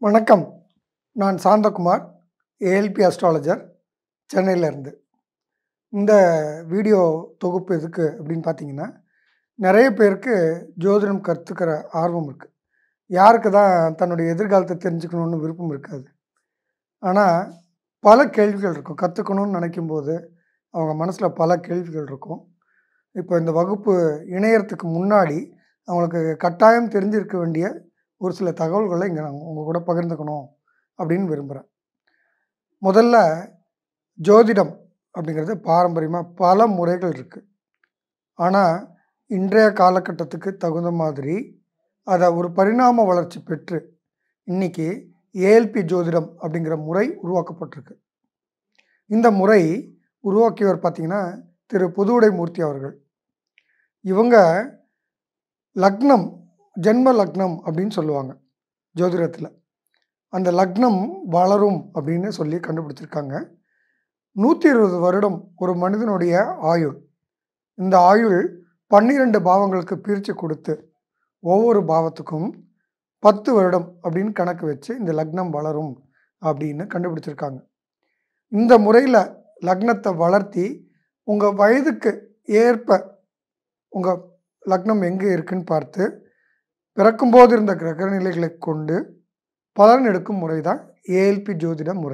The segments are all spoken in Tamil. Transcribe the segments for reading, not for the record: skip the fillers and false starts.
வணக்கம். நான் சாந்தகுமார், ஏஎல்பி அஸ்ட்ராலஜர், சென்னையிலேருந்து. இந்த வீடியோ தொகுப்பு எதுக்கு அப்படின்னு பார்த்தீங்கன்னா, நிறைய பேருக்கு ஜோதிடம் கத்துக்கிற ஆர்வம் இருக்கு. யாருக்கு தான் தன்னுடைய எதிர்காலத்தை தெரிஞ்சுக்கணும்னு விருப்பம் இருக்காது. ஆனா, பல கேள்விகள் இருக்கும். கத்துக்கணும்னு நினைக்கும்போது, அவங்க மனசுல பல கேள்விகள் இருக்கும். இப்போ இந்த வகுப்பு இணையறதுக்கு முன்னாடி, அவங்களுக்கு கட்டாயம் தெரிஞ்சிருக்க வேண்டிய ஒரு சில தகவல்களை இங்க நான் உங்க கூட பகிர்ந்துக்கணும் அப்படின்னு விரும்புகிறேன். முதல்ல ஜோதிடம் அப்படிங்கிறது பாரம்பரியமாக பல முறைகள் இருக்குது. ஆனால் இன்றைய காலகட்டத்துக்கு தகுந்த மாதிரி அதை ஒரு பரிணாம வளர்ச்சி பெற்று இன்னைக்கு ஏஎல்பி ஜோதிடம் அப்படிங்கிற முறை உருவாக்கப்பட்டிருக்கு. இந்த முறை உருவாக்கியவர் பார்த்தீங்கன்னா திரு புதுவுடைமூர்த்தி அவர்கள். இவங்க லக்னம், ஜென்ம லக்னம் அப்படின்னு சொல்லுவாங்க ஜோதிடத்தில். அந்த லக்னம் வளரும் அப்படின்னு சொல்லி கண்டுபிடிச்சிருக்காங்க. 120 வருடம் ஒரு மனிதனுடைய ஆயுள். இந்த ஆயுள் 12 பாவங்களுக்கு பிரித்து கொடுத்து ஒவ்வொரு பாவத்துக்கும் 10 வருடம் அப்படின்னு கணக்கு வச்சு இந்த லக்னம் வளரும் அப்படின்னு கண்டுபிடிச்சிருக்காங்க. இந்த முறையில் லக்னத்தை வளர்த்தி உங்கள் வயதுக்கு ஏற்ப உங்கள் லக்னம் எங்கே இருக்குன்னு பார்த்து பிறக்கும்போது இருந்த கிரகநிலைகளை கொண்டு பலன் எடுக்கும் முறை தான் ஏஎல்பி ஜோதிட முறை.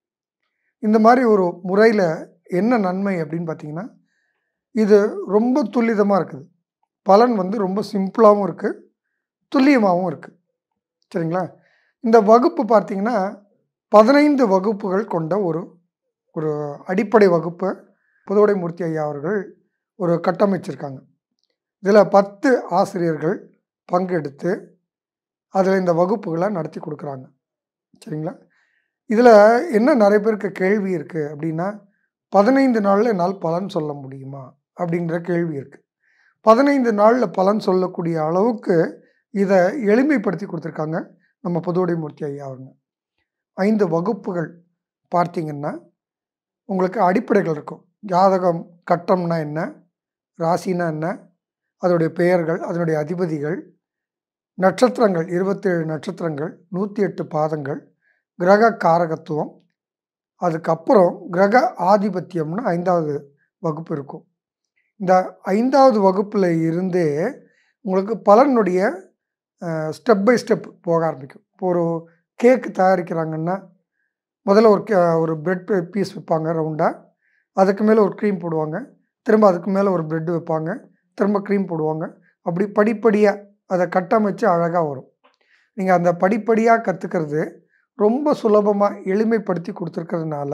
இந்த மாதிரி ஒரு முறையில் என்ன நன்மை அப்படின்னு பார்த்தீங்கன்னா, இது ரொம்ப துல்லிதமாக இருக்குது. பலன் ரொம்ப சிம்பிளாகவும் இருக்குது, துல்லியமாகவும் இருக்குது. சரிங்களா? இந்த வகுப்பு பார்த்தீங்கன்னா 15 வகுப்புகள் கொண்ட ஒரு ஒரு அடிப்படை வகுப்பை புதுவுடைமூர்த்தி ஐயா அவர்கள் ஒரு கட்டமைச்சிருக்காங்க. இதில் 10 ஆசிரியர்கள் பங்கெடுத்து அதில் இந்த வகுப்புகளை நடத்தி கொடுக்குறாங்க. சரிங்களா? இதில் என்ன நிறைய பேருக்கு கேள்வி இருக்குது அப்படின்னா, 15 நாளில் என்னால் பலன் சொல்ல முடியுமா அப்படிங்கிற கேள்வி இருக்குது. 15 நாளில் பலன் சொல்லக்கூடிய அளவுக்கு இதை எளிமைப்படுத்தி கொடுத்துருக்காங்க நம்ம புதுவுடைமூர்த்தி ஐயா அவங்க. 5 வகுப்புகள் பார்த்தீங்கன்னா உங்களுக்கு அடிப்படைகள் இருக்கும். ஜாதகம் கட்டம்னா என்ன, ராசினா என்ன, அதனுடைய பெயர்கள், அதனுடைய அதிபதிகள், நட்சத்திரங்கள் 27 நட்சத்திரங்கள், 108 பாதங்கள், கிரக காரகத்துவம், அதுக்கப்புறம் கிரக ஆதிபத்தியம்னு 5வது வகுப்பு இருக்கும். இந்த 5வது வகுப்பில் இருந்தே உங்களுக்கு பலனுடைய ஸ்டெப் பை ஸ்டெப் போக ஆரம்பிக்கும். இப்போ ஒரு கேக்கு தயாரிக்கிறாங்கன்னா முதல்ல ஒரு பிரெட் பீஸ் வைப்பாங்க ரவுண்டாக, அதுக்கு மேலே ஒரு க்ரீம் போடுவாங்க, திரும்ப அதுக்கு மேலே ஒரு பிரெட் வைப்பாங்க, திரும்ப க்ரீம் போடுவாங்க. அப்படி படிப்படியாக அதை கட்டமைச்சு அழகாக வரும். நீங்கள் அந்த படிப்படியாக கற்றுக்கிறது ரொம்ப சுலபமாக எளிமைப்படுத்தி கொடுத்துருக்கிறதுனால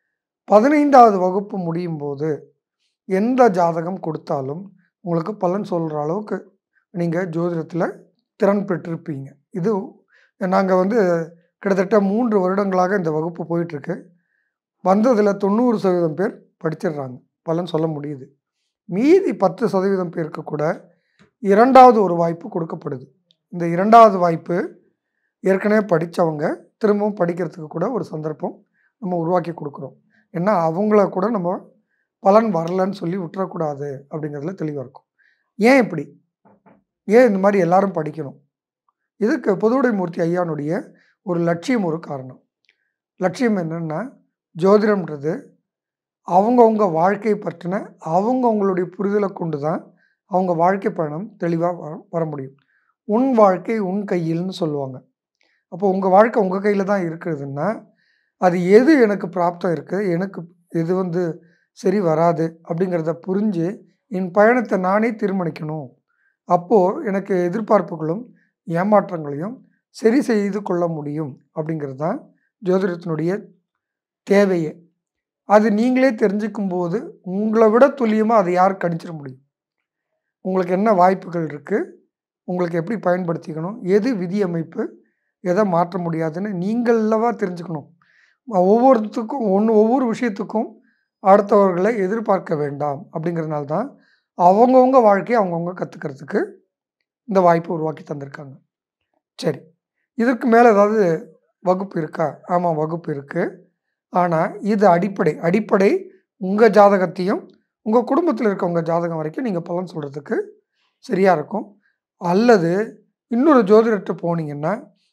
15வது வகுப்பு முடியும் போது எந்த ஜாதகம் கொடுத்தாலும் உங்களுக்கு பலன் சொல்கிற அளவுக்கு நீங்கள் ஜோதிடத்தில் திறன் பெற்றிருப்பீங்க. இது நாங்கள் கிட்டத்தட்ட 3 வருடங்களாக இந்த வகுப்பு போயிட்டுருக்கு. வந்ததில் 90% பேர் படிச்சிடுறாங்க, பலன் சொல்ல முடியுது. மீதி 10% பேருக்கு கூட 2வது ஒரு வாய்ப்பு கொடுக்கப்படுது. இந்த 2வது வாய்ப்பு ஏற்கனவே படித்தவங்க திரும்பவும் படிக்கிறதுக்கு கூட ஒரு சந்தர்ப்பம் நம்ம உருவாக்கி கொடுக்குறோம். ஏன்னா அவங்கள கூட நம்ம பலன் வரலன்னு சொல்லி விட்டுறக்கூடாது அப்படிங்கிறதுல தெளிவாக இருக்கும். ஏன் இப்படி? ஏன் இந்த மாதிரி எல்லாரும் படிக்கணும்? இதுக்கு புதுவுடைமூர்த்தி ஐயானுடைய ஒரு லட்சியம் ஒரு காரணம். லட்சியம் என்னென்னா, ஜோதிடம்ன்றது அவங்கவுங்க வாழ்க்கை பற்றின அவங்கவுங்களுடைய புரிதலை கொண்டு தான் அவங்க வாழ்க்கை பயணம் தெளிவாக வர முடியும். உன் வாழ்க்கை உன் கையில்னு சொல்லுவாங்க. அப்போ உங்கள் வாழ்க்கை உங்கள் கையில் தான் இருக்குதுன்னா, அது எது எனக்கு பிராப்தம் இருக்குது, எனக்கு எது சரி வராது அப்படிங்கிறத புரிஞ்சு என் பயணத்தை நானே தீர்மானிக்கணும். அப்போது எனக்கு எதிர்பார்ப்புகளும் ஏமாற்றங்களையும் சரி செய்து கொள்ள முடியும் அப்படிங்கிறது தான் ஜோதிடத்தினுடைய தேவையே. அது நீங்களே தெரிஞ்சுக்கும் போது உங்களை விட துல்லியமாக அதை யார் கணிச்சிட முடியும்? உங்களுக்கு என்ன வாய்ப்புகள் இருக்குது, உங்களுக்கு எப்படி பயன்படுத்திக்கணும், எது விதி அமைப்பு, எதை மாற்ற முடியாதுன்னு நீங்களவா தெரிஞ்சுக்கணும். ஒவ்வொருத்துக்கும் ஒவ்வொரு விஷயத்துக்கும் அடுத்தவர்களை எதிர்பார்க்க வேண்டாம் அப்படிங்கிறதுனால தான் அவங்கவுங்க வாழ்க்கையை அவங்கவுங்க கற்றுக்கிறதுக்கு இந்த வாய்ப்பை உருவாக்கி தந்திருக்காங்க. சரி, இதற்கு மேலே ஏதாவது வகுப்பு இருக்கா? ஆமாம், வகுப்பு இருக்குது. ஆனால் இது அடிப்படை உங்கள் ஜாதகத்தையும் உங்கள் குடும்பத்தில் இருக்கவங்க ஜாதகம் வரைக்கும் நீங்கள் பலன் சொல்கிறதுக்கு சரியாக இருக்கும். அல்லது இன்னொரு ஜோதிடர்கிட்ட போனீங்கன்னா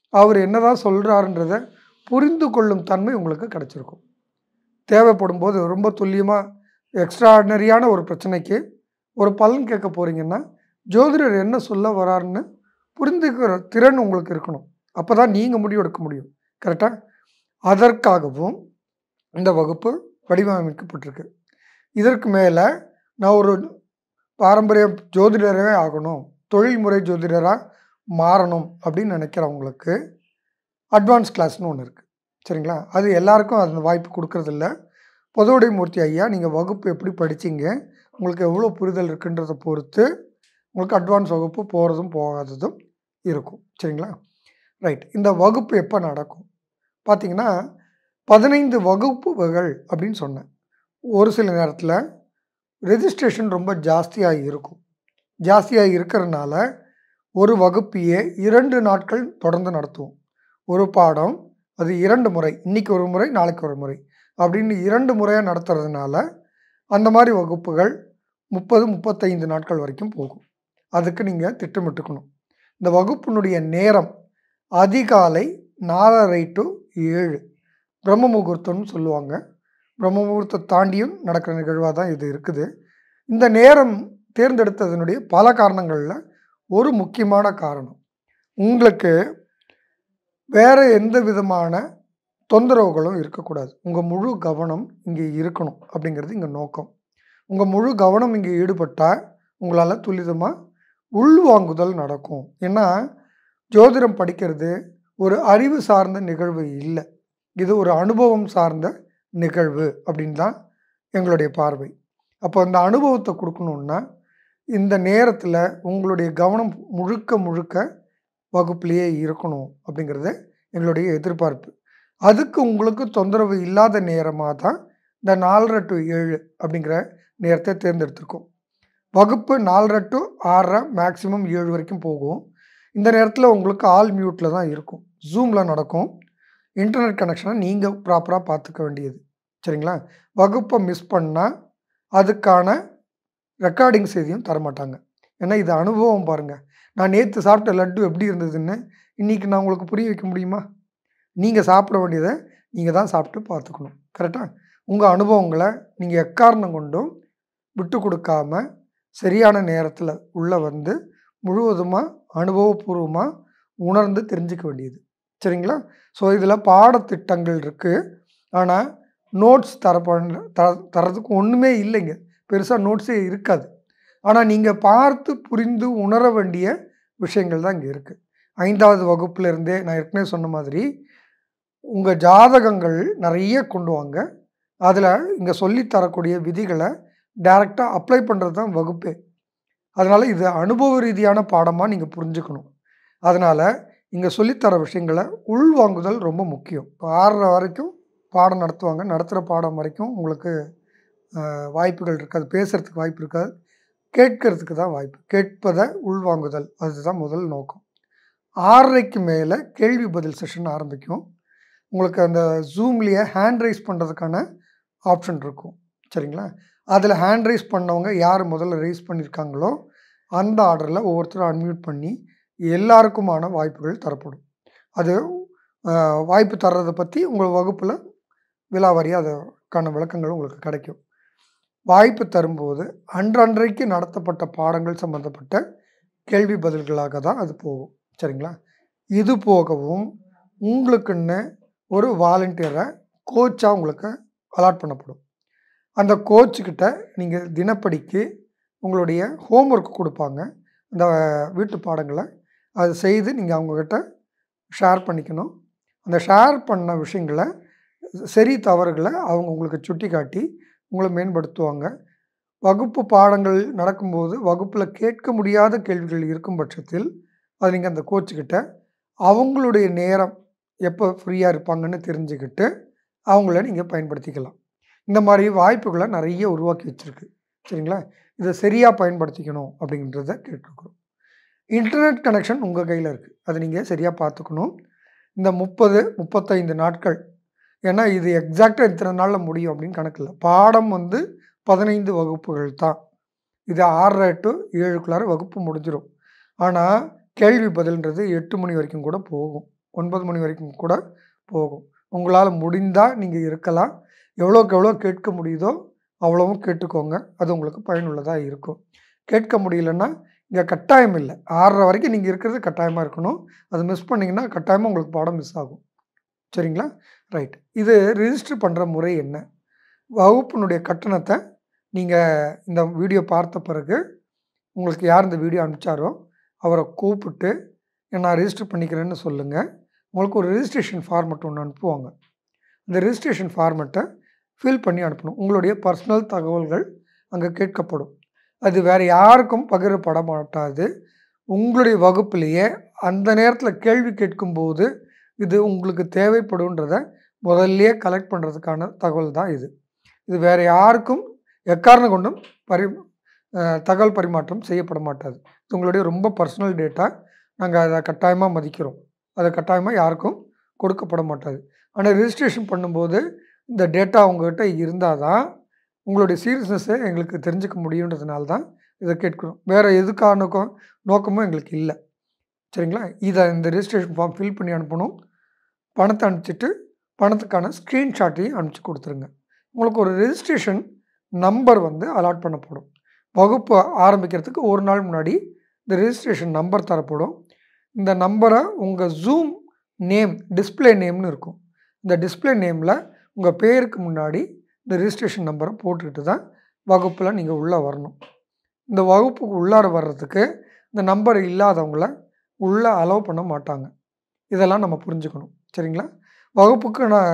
அவர் என்னதான் சொல்கிறாருன்றத புரிந்து கொள்ளும் தன்மை உங்களுக்கு கிடச்சிருக்கும். தேவைப்படும் போது ரொம்ப துல்லியமாக எக்ஸ்ட்ராடினரியான ஒரு பிரச்சனைக்கு ஒரு பலன் கேட்க போகிறீங்கன்னா, ஜோதிடர் என்ன சொல்ல வராருன்னு புரிந்துக்கிற திறன் உங்களுக்கு இருக்கணும். அப்போ தான் நீங்கள் முடிவு எடுக்க முடியும். கரெக்டாக? அதற்காகவும் இந்த வகுப்பு வடிவமைக்கப்பட்டிருக்கு. இதற்கு மேலே நான் ஒரு பாரம்பரிய ஜோதிடரே ஆகணும், தொழில்முறை ஜோதிடராக மாறணும் அப்படின்னு நினைக்கிறவங்களுக்கு அட்வான்ஸ் கிளாஸ்னு ஒன்று இருக்குது. சரிங்களா? அது எல்லாருக்கும் அந்த வாய்ப்பு கொடுக்கறதில்ல. பொதுவுடைமூர்த்தி ஐயா நீங்கள் வகுப்பு எப்படி படிச்சீங்க, உங்களுக்கு எவ்வளோ புரிதல் இருக்குன்றத பொறுத்து உங்களுக்கு அட்வான்ஸ் வகுப்பு போகிறதும் போகாததும் இருக்கும். சரிங்களா? ரைட். இந்த வகுப்பு எப்போ நடக்கும் பார்த்தீங்கன்னா, 15 வகுப்புகள் அப்படின்னு சொன்னேன். ஒரு சில நேரத்தில் ரெஜிஸ்ட்ரேஷன் ரொம்ப ஜாஸ்தியாக இருக்கும். ஜாஸ்தியாக இருக்கிறனால ஒரு வகுப்பையே 2 நாட்கள் தொடர்ந்து நடத்துவோம். ஒரு பாடம் அது 2 முறை, இன்னைக்கு ஒரு முறை, நாளைக்கு ஒரு முறை அப்படின்னு 2 முறையாக நடத்துறதுனால அந்த மாதிரி வகுப்புகள் 30, 35 நாட்கள் வரைக்கும் போகும். அதுக்கு நீங்கள் திட்டமிட்டுக்கணும். இந்த வகுப்பினுடைய நேரம் அதிகாலை 4:30 to 7 பிரம்ம முகூர்த்தம்னு சொல்லுவாங்க. பிரம்ம முகூர்த்தம் தாண்டியும் நடக்கிற நிகழ்வாக தான் இது இருக்குது. இந்த நேரம் தேர்ந்தெடுத்ததனுடைய பல காரணங்களில் ஒரு முக்கியமான காரணம், உங்களுக்கு வேறு எந்த விதமான தொந்தரவுகளும் இருக்கக்கூடாது. உங்கள் முழு கவனம் இங்கே இருக்கணும் அப்படிங்கிறது இங்கே நோக்கம். உங்கள் முழு கவனம் இங்கே ஈடுபட்டால் உங்களால் துரிதமாக உள்வாங்குதல் நடக்கும். ஏன்னா ஜோதிடம் படிக்கிறது ஒரு அறிவு சார்ந்த நிகழ்வு இல்லை, இது ஒரு அனுபவம் சார்ந்த நிகழ்வு அப்படின்னு தான் எங்களுடைய பார்வை. அப்போ அந்த அனுபவத்தை கொடுக்கணுன்னா இந்த நேரத்தில் உங்களுடைய கவனம் முழுக்க முழுக்க வகுப்புலேயே இருக்கணும் அப்படிங்கிறது எங்களுடைய எதிர்பார்ப்பு. அதுக்கு உங்களுக்கு தொந்தரவு இல்லாத நேரமாக தான் இந்த 4:30 to 7 அப்படிங்கிற நேரத்தை தேர்ந்தெடுத்திருக்கோம். வகுப்பு 4:30 to 6:30 மேக்ஸிமம் 7 வரைக்கும் போகும். இந்த நேரத்தில் உங்களுக்கு ஆல் மியூட்டில் தான் இருக்கும். ஜூமில் நடக்கும். இன்டர்நெட் கனெக்ஷனை நீங்கள் ப்ராப்பராக பார்த்துக்க வேண்டியது. சரிங்களா? வகுப்பை மிஸ் பண்ணால் அதுக்கான ரெக்கார்டிங் செய்தியும் தரமாட்டாங்க. ஏன்னா இது அனுபவம் பாருங்கள். நான் நேற்று சாப்பிட்ட லட்டு எப்படி இருந்ததுன்னு இன்றைக்கி நான் உங்களுக்கு புரிய வைக்க முடியுமா? நீங்கள் சாப்பிட வேண்டியதை நீங்கள் தான் சாப்பிட்டு பார்த்துக்கணும். கரெக்டாக? உங்கள் அனுபவங்களை நீங்கள் எக்காரணம் கொண்டும் விட்டு கொடுக்காம சரியான நேரத்தில் உள்ளே வந்து முழுவதுமாக அனுபவபூர்வமாக உணர்ந்து தெரிஞ்சுக்க வேண்டியது. சரிங்களா? ஸோ இதில் பாடத்திட்டங்கள் இருக்குது. ஆனால் நோட்ஸ் தரதுக்கு ஒன்றுமே இல்லைங்க. பெருசாக நோட்ஸே இருக்காது. ஆனால் நீங்கள் பார்த்து புரிந்து உணர வேண்டிய விஷயங்கள் தான் இங்கே இருக்குது. 5வது வகுப்புலேருந்தே நான் ஏற்கனவே சொன்ன மாதிரி உங்கள் ஜாதகங்கள் நிறைய கொண்டு வாங்க. அதில் இங்கே சொல்லித்தரக்கூடிய விதிகளை டைரெக்டாக அப்ளை பண்ணுறது தான் வகுப்பே. அதனால் இது அனுபவ ரீதியான பாடமாக நீங்கள் புரிஞ்சுக்கணும். அதனால் இங்கே சொல்லித்தர விஷயங்களை உள்வாங்குதல் ரொம்ப முக்கியம். 6:30 வரைக்கும் பாடம் நடத்துவாங்க. நடத்துகிற பாடம் வரைக்கும் உங்களுக்கு வாய்ப்புகள் இருக்காது, பேசுகிறதுக்கு வாய்ப்பு இருக்காது, கேட்கறதுக்கு தான் வாய்ப்பு. கேட்பதை உள்வாங்குதல் அதுதான் முதல் நோக்கம். 6:30க்கு மேலே கேள்வி பதில் செஷன் ஆரம்பிக்கும். உங்களுக்கு அந்த ஜூம்லேயே ஹேண்ட் ரைஸ் பண்ணுறதுக்கான ஆப்ஷன் இருக்கும். சரிங்களா? அதில் ஹேண்ட் ரைஸ் பண்ணவங்க யார் முதல்ல ரைஸ் பண்ணியிருக்காங்களோ அந்த ஆர்டரில் ஒவ்வொருத்தரும் அன்மியூட் பண்ணி எல்லாருக்குமான வாய்ப்புகள் தரப்படும். அது வாய்ப்பு தர்றதை பற்றி உங்கள் வகுப்பில் விலாவாரியாக அதுக்கான விளக்கங்கள் உங்களுக்கு கிடைக்கும். வாய்ப்பு தரும்போது அன்றைக்கு நடத்தப்பட்ட பாடங்கள் சம்மந்தப்பட்ட கேள்வி பதில்களாக தான் அது போகும். சரிங்களா? இது போகவும் உங்களுக்குன்னு ஒரு வாலண்டியரை கோச்சாக உங்களுக்கு அலாட் பண்ணப்படும். அந்த கோச்சுக்கிட்ட நீங்கள் தினப்படிக்கு உங்களுடைய ஹோம்ஒர்க் கொடுப்பாங்க. அந்த வீட்டு பாடங்களை அதை செய்து நீங்கள் அவங்கக்கிட்ட ஷேர் பண்ணிக்கணும். அந்த ஷேர் பண்ண விஷயங்களை சரி தவறுகளை அவங்க உங்களுக்கு சுட்டி காட்டி உங்களை மேம்படுத்துவாங்க. வகுப்பு பாடங்கள் நடக்கும்போது வகுப்பில் கேட்க முடியாத கேள்விகள் இருக்கும் பட்சத்தில் அது நீங்கள் அந்த கோச்சுக்கிட்ட அவங்களுடைய நேரம் எப்போ ஃப்ரீயாக இருப்பாங்கன்னு தெரிஞ்சுக்கிட்டு அவங்கள நீங்கள் பயன்படுத்திக்கலாம். இந்த மாதிரி வாய்ப்புகளை நிறைய உருவாக்கி வச்சுருக்கு. சரிங்களா? இதை சரியாக பயன்படுத்திக்கணும் அப்படின்றத கேட்டுருக்குறோம். இன்டர்நெட் கனெக்ஷன் உங்கள் கையில் இருக்குது. அதை நீங்கள் சரியாக பார்த்துக்கணும். இந்த 30, 35 நாட்கள், ஏன்னா இது எக்ஸாக்டாக இத்தனை நாளில் முடியும் அப்படின்னு கணக்கு இல்லை. பாடம் 15 வகுப்புகள் தான். இது 6:30 to 7க்குள்ளார வகுப்பு முடிஞ்சிடும். ஆனால் கேள்வி பதில்ன்றது 8 மணி வரைக்கும் கூட போகும் 9 மணி வரைக்கும் கூட போகும். உங்களால் முடிந்தால் நீங்கள் இருக்கலாம். எவ்வளோக்கு எவ்வளோ கேட்க முடியுதோ அவ்வளவும் கேட்டுக்கோங்க. அது உங்களுக்கு பயனுள்ளதாக இருக்கும். கேட்க முடியலன்னா இங்கே கட்டாயம் இல்லை. 6:30 வரைக்கும் நீங்கள் இருக்கிறது கட்டாயமாக இருக்கணும். அது மிஸ் பண்ணிங்கன்னா கட்டாயமாக உங்களுக்கு பாடம் மிஸ் ஆகும். சரிங்களா? ரைட். இது ரிஜிஸ்டர் பண்ணுற முறை என்ன? வகுப்பினுடைய கட்டணத்தை நீங்கள் இந்த வீடியோ பார்த்த பிறகு உங்களுக்கு யார் இந்த வீடியோ அனுப்பிச்சாரோ அவரை கூப்பிட்டு நான் ரிஜிஸ்டர் பண்ணிக்கிறேன்னு சொல்லுங்கள். உங்களுக்கு ஒரு ரிஜிஸ்ட்ரேஷன் ஃபார்மெட் ஒன்று அனுப்புவாங்க. இந்த ரிஜிஸ்ட்ரேஷன் ஃபார்மெட்டை ஃபில் பண்ணி அனுப்பணும். உங்களுடைய பர்சனல் தகவல்கள் அங்கே கேட்கப்படும். அது வேறு யாருக்கும் பகிரப்பட மாட்டாது. உங்களுடைய வகுப்பிலேயே அந்த நேரத்தில் கேள்வி கேட்கும்போது இது உங்களுக்கு தேவைப்படுன்றத முதல்லையே கலெக்ட் பண்ணுறதுக்கான தகவல் தான் இது. இது வேறு யாருக்கும் எக்காரணம் கொண்டும் தகவல் பரிமாற்றம் செய்யப்பட மாட்டாது. இது உங்களுடைய ரொம்ப பர்சனல் டேட்டா. நாங்கள் அதை கட்டாயமாக மதிக்கிறோம். அதை கட்டாயமாக யாருக்கும் கொடுக்கப்பட மாட்டாது. ஆனால் ரிஜிஸ்ட்ரேஷன் பண்ணும்போது இந்த டேட்டா உங்கள்கிட்ட இருந்தால் தான் உங்களுடைய சீரியஸ்னஸை எங்களுக்கு தெரிஞ்சுக்க முடியுன்றதுனால தான் இதை கேட்குறோம். வேறு எதுக்கான நோக்கமும் எங்களுக்கு இல்லை. சரிங்களா? இந்த ரிஜிஸ்ட்ரேஷன் ஃபார்ம் ஃபில் பண்ணி அனுப்பணும். பணத்தை அனுப்பிச்சிட்டு பணத்துக்கான ஸ்க்ரீன்ஷாட்டையும் அனுப்பிச்சி கொடுத்துருங்க. உங்களுக்கு ஒரு ரெஜிஸ்ட்ரேஷன் நம்பர் அலாட் பண்ணப்படும். வகுப்பு ஆரம்பிக்கிறதுக்கு ஒரு நாள் முன்னாடி இந்த ரெஜிஸ்ட்ரேஷன் நம்பர் தரப்படும். இந்த நம்பரை உங்கள் ஜூம் நேம் டிஸ்பிளே நேம்னு இருக்கும். இந்த டிஸ்பிளே நேமில் உங்கள் பேருக்கு முன்னாடி இந்த ரெஜிஸ்ட்ரேஷன் நம்பரை போட்டுக்கிட்டு தான் வகுப்பில் நீங்கள் உள்ளே வரணும். இந்த வகுப்புக்கு உள்ளார வர்றதுக்கு இந்த நம்பர் இல்லாதவங்கள உள்ளே அலோவ் பண்ண மாட்டாங்க. இதெல்லாம் நம்ம புரிஞ்சுக்கணும். சரிங்களா? வகுப்புக்கு நான்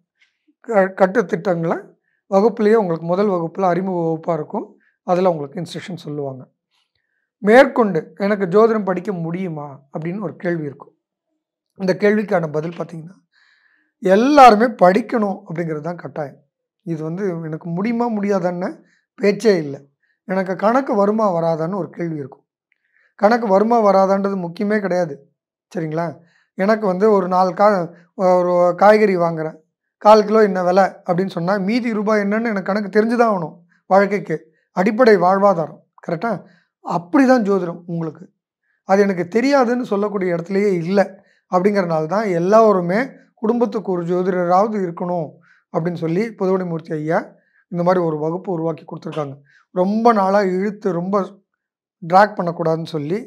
கட்டுத்திட்டங்களை வகுப்புலேயே உங்களுக்கு முதல் வகுப்பில் அறிமுக வகுப்பாக இருக்கும். அதில் உங்களுக்கு இன்ஸ்ட்ரக்ஷன் சொல்லுவாங்க. மேற்கொண்டு எனக்கு ஜோதிடம் படிக்க முடியுமா அப்படின்னு ஒரு கேள்வி இருக்கும். இந்த கேள்விக்கான பதில் பார்த்திங்கன்னா எல்லாருமே படிக்கணும் அப்படிங்கிறது தான் கட்டாயம். இது எனக்கு முடியுமா முடியாதான்னு பேச்சே இல்லை. எனக்கு கணக்கு வருமா வராதான்னு ஒரு கேள்வி இருக்கும். கணக்கு வருமா வராதான்றது முக்கியமே கிடையாது. சரிங்களா? எனக்கு ஒரு 4 ஒரு காய்கறி வாங்குகிறேன். 1/4 கிலோ என்ன விலை அப்படின்னு சொன்னால் மீதி ரூபாய் என்னன்னு எனக்கு கணக்கு தெரிஞ்சு தான் ஆகணும். வாழ்க்கைக்கு அடிப்படை வாழ்வாதாரம். கரெக்டாக? அப்படி தான் ஜோதிடம் உங்களுக்கு. அது எனக்கு தெரியாதுன்னு சொல்லக்கூடிய இடத்துலையே இல்லை. அப்படிங்கிறனால தான் எல்லோருமே குடும்பத்துக்கு ஒரு ஜோதிடராவது இருக்கணும் அப்படின்னு சொல்லி புதுவடிமூர்த்தி ஐயா இந்த மாதிரி ஒரு வகுப்பு உருவாக்கி கொடுத்துருக்காங்க. ரொம்ப நாளாக இழுத்து ரொம்ப ட்ராக் பண்ணக்கூடாதுன்னு சொல்லி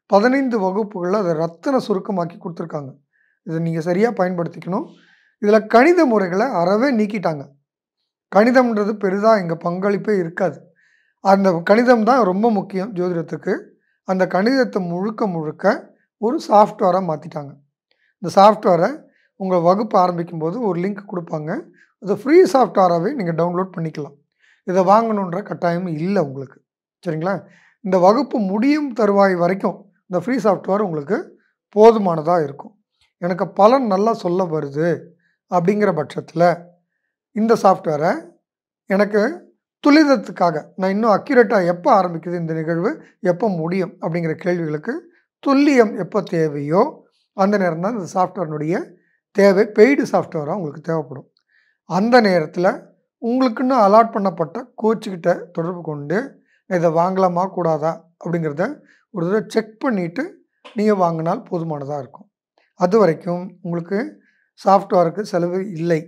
15 வகுப்புகளில் அதை ரத்தின சுருக்கமாக்கி கொடுத்துருக்காங்க. இதை நீங்கள் சரியாக பயன்படுத்திக்கணும். இதில் கணித முறைகளை அறவே நீக்கிட்டாங்க. கணிதம்ன்றது பெரிதாக எங்கள் பங்களிப்பே இருக்காது. அந்த கணிதம் தான் ரொம்ப முக்கியம் ஜோதிடத்துக்கு. அந்த கணிதத்தை முழுக்க ஒரு சாஃப்ட்வேராக மாற்றிட்டாங்க. இந்த சாஃப்ட்வேரை உங்கள் வகுப்பு ஆரம்பிக்கும்போது ஒரு லிங்க் கொடுப்பாங்க. அது ஃப்ரீ சாஃப்ட்வேராகவே நீங்கள் டவுன்லோட் பண்ணிக்கலாம். இதை வாங்கணுன்ற கட்டாயம் இல்லை உங்களுக்கு. சரிங்களா? இந்த வகுப்பு முடியும் தருவாய் வரைக்கும் இந்த ஃப்ரீ சாஃப்ட்வேர் உங்களுக்கு போதுமானதாக இருக்கும். எனக்கு பலன் நல்லா சொல்ல வருது அப்படிங்கிற பட்சத்தில் இந்த சாஃப்ட்வேரை எனக்கு துல்லியத்துக்காக நான் இன்னும் அக்யூரேட்டாக எப்போ ஆரம்பிக்குது இந்த நிகழ்வு, எப்போ முடியும் அப்படிங்கிற கேள்விகளுக்கு துல்லியம் எப்போ தேவையோ அந்த நேரம் தான் இந்த சாஃப்ட்வேர்னுடைய தேவை. பெய்டு சாஃப்ட்வேராக உங்களுக்கு தேவைப்படும். அந்த நேரத்தில் உங்களுக்குன்னு அலாட் பண்ணப்பட்ட கோச்சுக்கிட்ட தொடர்பு கொண்டு இதை வாங்கலாமா கூடாதா அப்படிங்கிறத ஒரு தடவை செக் பண்ணிவிட்டு நீங்கள் வாங்கினால் போதுமானதாக இருக்கும். அது வரைக்கும் உங்களுக்கு சாஃப்ட்வேருக்கு செலவு இல்லை.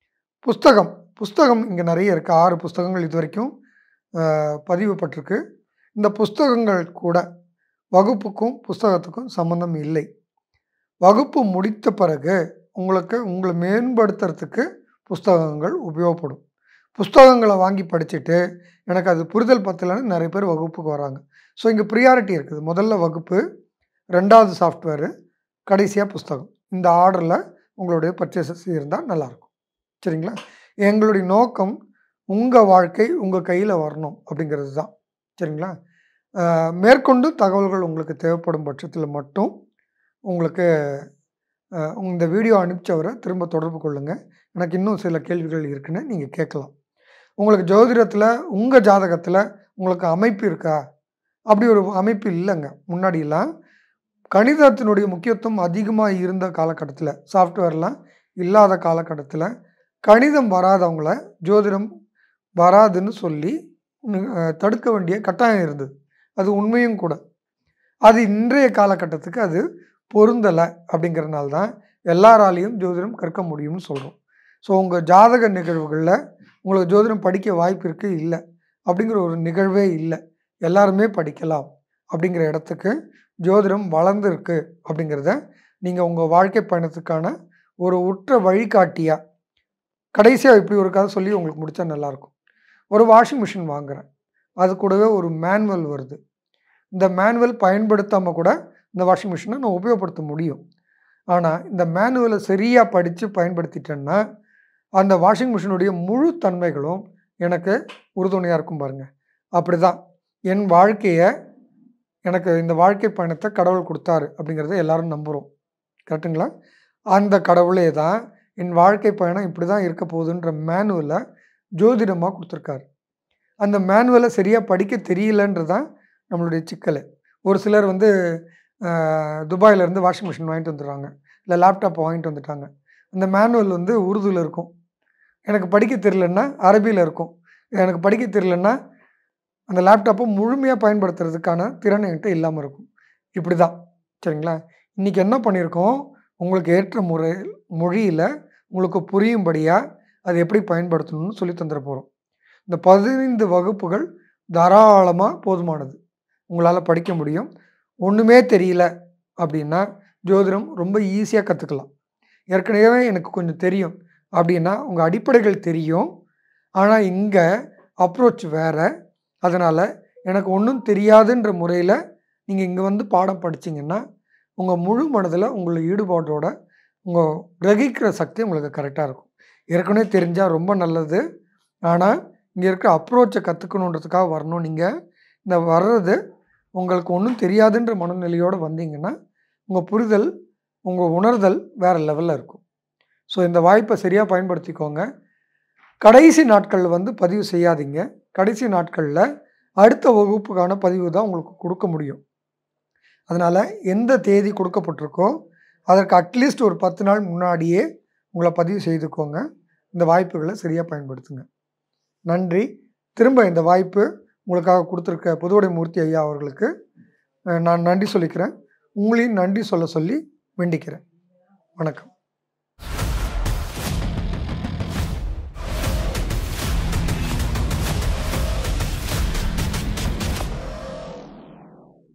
புஸ்தகம் இங்கே நிறைய இருக்குது. 6 புஸ்தகங்கள் இது வரைக்கும் பதிவுப்பட்டிருக்கு. இந்த புஸ்தகங்கள் கூட வகுப்புக்கும் புஸ்தகத்துக்கும் சம்மந்தம் இல்லை. வகுப்பு முடித்த பிறகு உங்களை மேம்படுத்துறதுக்கு புஸ்தகங்கள் உபயோகப்படும். புஸ்தகங்களை வாங்கி படிச்சுட்டு எனக்கு அது புரிதல் பத்தலைன்னு நிறைய பேர் வகுப்புக்கு வராங்க. ஸோ இங்கே ப்ரியாரிட்டி இருக்குது. முதல்ல வகுப்பு, 2வது சாஃப்ட்வேரு, கடைசியாக புஸ்தகம். இந்த ஆர்டரில் உங்களுடைய பர்ச்சேசஸ் இருந்தால் நல்லாயிருக்கும். சரிங்களா? எங்களுடைய நோக்கம் உங்கள் வாழ்க்கை உங்கள் கையில் வரணும் அப்படிங்கிறது தான். சரிங்களா? மேற்கொண்டு தகவல்கள் உங்களுக்கு தேவைப்படும் பட்சத்தில் மட்டும் உங்களுக்கு இந்த வீடியோ அனுப்பிச்சவரை திரும்ப தொடர்பு கொள்ளுங்கள். எனக்கு இன்னும் சில கேள்விகள் இருக்குன்னு நீங்கள் கேட்கலாம். உங்களுக்கு ஜோதிடத்தில் உங்கள் ஜாதகத்தில் உங்களுக்கு அமைப்பு இருக்கா? அப்படி ஒரு அமைப்பு இல்லைங்க. முன்னாடியெல்லாம் கணிதத்தினுடைய முக்கியத்துவம் அதிகமாக இருந்த காலகட்டத்தில், சாஃப்ட்வேர்லாம் இல்லாத காலகட்டத்தில் கணிதம் வராதவங்கள ஜோதிடம் வராதுன்னு சொல்லி தடுக்க வேண்டிய கட்டாயம் இருந்தது. அது உண்மையும் கூட. அது இன்றைய காலகட்டத்துக்கு அது பொருந்தலை. அப்படிங்கிறதுனால தான் எல்லாராலையும் ஜோதிடம் கற்க முடியும்னு சொல்கிறோம். ஸோ உங்கள் ஜாதக நிகழ்வுகளில் உங்களுக்கு ஜோதிடம் படிக்க வாய்ப்பு இருக்குது இல்லை அப்படிங்கிற ஒரு நிகழ்வே இல்லை, எல்லாருமே படிக்கலாம் அப்படிங்கிற இடத்துக்கு ஜோதிடம் வளர்ந்துருக்கு அப்படிங்கிறத நீங்கள் உங்கள் வாழ்க்கை பயணத்துக்கான ஒரு உற்ற வழிகாட்டியாக கடைசியாக இப்படி ஒரு கதை சொல்லி உங்களுக்கு முடித்தா நல்லாயிருக்கும். ஒரு வாஷிங் மிஷின் வாங்குகிறேன், அது கூடவே ஒரு மேனுவல் வருது. இந்த மேனுவல் பயன்படுத்தாமல் கூட இந்த வாஷிங் மிஷினை நான் உபயோகப்படுத்த முடியும். ஆனால் இந்த மேனுவலை சரியாக படித்து பயன்படுத்திட்டேன்னா அந்த வாஷிங் மிஷினுடைய முழு தன்மைகளும் எனக்கு உறுதுணையாக இருக்கும் பாருங்கள். அப்படி தான் என் வாழ்க்கையை, எனக்கு இந்த வாழ்க்கை பயணத்தை கடவுள் கொடுத்தாரு அப்படிங்கிறத எல்லாரும் நம்புகிறோம். கரெக்டுங்களா? அந்த கடவுளே தான் என் வாழ்க்கை பயணம் இப்படி தான் இருக்க போகுதுன்ற மேனுவலை ஜோதிடமாக கொடுத்துருக்காரு. அந்த மேனுவலை சரியாக படிக்க தெரியலன்றது தான் நம்மளுடைய சிக்கல். ஒரு சிலர் வந்து துபாயிலேருந்து வாஷிங் மிஷின் வாங்கிட்டு வந்துடுறாங்க, இல்லை லேப்டாப்பை வாங்கிட்டு வந்துட்டாங்க. அந்த மேனுவல் வந்து உருதுவில் இருக்கும், எனக்கு படிக்க தெரியலன்னா அரபியில் இருக்கும், எனக்கு படிக்க தெரியலன்னா அந்த லேப்டாப்பை முழுமையாக பயன்படுத்துறதுக்கான திறன் என்கிட்ட இல்லாமல் இருக்கும். இப்படி தான். சரிங்களா? இன்றைக்கி என்ன பண்ணியிருக்கோம், உங்களுக்கு ஏற்ற மொழியில் உங்களுக்கு புரியும்படியாக அதை எப்படி பயன்படுத்தணும்னு சொல்லி தந்துட போகிறோம். இந்த 15 வகுப்புகள் தாராளமாக போதுமானது, உங்களால் படிக்க முடியும். ஒன்றுமே தெரியல அப்படின்னா ஜோதிடம் ரொம்ப ஈஸியாக கற்றுக்கலாம். ஏற்கனவே எனக்கு கொஞ்சம் தெரியும் அப்படின்னா உங்கள் அடிப்படைகள் தெரியும், ஆனால் இங்கே அப்ரோச் வேறு. அதனால் எனக்கு ஒன்றும் தெரியாதுன்ற முறையில் நீங்கள் இங்கே வந்து பாடம் படிச்சிங்கன்னா உங்கள் முழு மனதில் உங்களை ஈடுபாட்டோட உங்கள் கிரகிக்கிற சக்தி உங்களுக்கு கரெக்டாக இருக்கும். ஏற்கனவே தெரிஞ்சால் ரொம்ப நல்லது, ஆனால் இங்கே இருக்கிற அப்ரோச்சை கற்றுக்கணுன்றதுக்காக வரணும். நீங்கள் இந்த வர்றது உங்களுக்கு ஒன்றும் தெரியாதுன்ற மனநிலையோடு வந்தீங்கன்னா உங்கள் புரிதல், உங்கள் உணர்தல் வேறு லெவலில் இருக்கும். ஸோ இந்த வாய்ப்பை சரியாக பயன்படுத்திக்கோங்க. கடைசி நாட்களில் வந்து பதிவு செய்யாதீங்க. கடைசி நாட்களில் அடுத்த வகுப்புக்கான பதிவு தான் உங்களுக்கு கொடுக்க முடியும். அதனால் எந்த தேதி கொடுக்கப்பட்டிருக்கோ அதற்கு அட்லீஸ்ட் ஒரு 10 நாள் முன்னாடியே உங்களை பதிவு செய்துக்கோங்க. இந்த வாய்ப்புகளை சரியாக பயன்படுத்துங்க. நன்றி. திரும்ப இந்த வாய்ப்பு உங்களுக்காக கொடுத்துருக்க புதுவுடை மூர்த்தி ஐயா அவர்களுக்கு நான் நன்றி சொல்லிக்கிறேன். உங்களையும் நன்றி சொல்ல சொல்லி வேண்டிக்கிறேன். வணக்கம்.